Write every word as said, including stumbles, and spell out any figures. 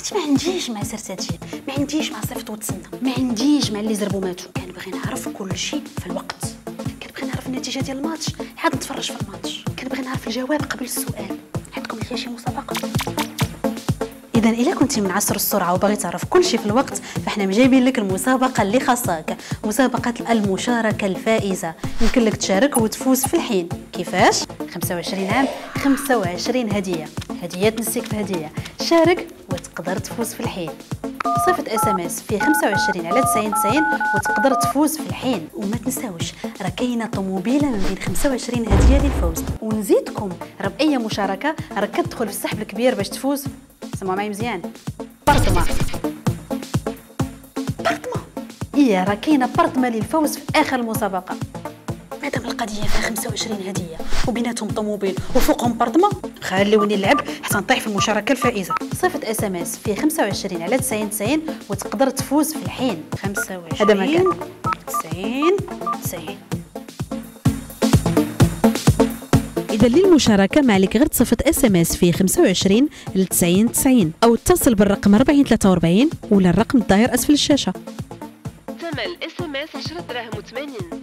عرفتي ما عنديش مع سرساتي، ما عنديش مع صيفط وتسنى، ما عنديش مع اللي زربوا ماتوا. كنبغي نعرف كل شيء في الوقت. كنبغي نعرف النتيجه ديال الماتش عاد نتفرج في الماتش. كنبغي نعرف الجواب قبل السؤال. عندكم هي شي مسابقه؟ اذا الا كنتي من عصر السرعه وباغي تعرف كل شيء في الوقت، فاحنا مجايبين لك المسابقه اللي خاصك، مسابقه المشاركه الفائزه. يمكن لك تشارك وتفوز في الحين. كيفاش؟ خمسة وعشرين عام، خمسة وعشرين هديه، هديه تنسيك في هديه. شارك وتقدر تفوز في الحين. صيفط اس ام اس فيه خمسة وعشرين على تسعين تسعين وتقدر تفوز في الحين. وما تنساوش راه كاينه طوموبيله من بين خمسة وعشرين هديه للفوز. ونزيدكم راه باي مشاركه راك كتدخل في السحب الكبير باش تفوز. سمعوا معايا مزيان، برطمه برطمه إيه راه كاينه برطمه للفوز في اخر المسابقه. مادام القضيه فيها خمسة وعشرين هديه وبيناتهم طوموبيل وفوقهم برطمه، خليوني نلعب حتى نطيح في المشاركه الفائزه. صيفط اس ام اس فيه خمسة وعشرين على تسعين تسعين وتقدر تفوز في الحين. خمسة وعشرين هذا مكان تسعين تسعين. إذا للمشاركة ما عليك غير تصيفط اس ام اس فيه خمسة وعشرين ل تسعين تسعين أو اتصل بالرقم أربعين ثلاثة وأربعين ولا الرقم الظاهر أسفل الشاشة. ثمن الاس ام اس عشرة دراهم وثمانين.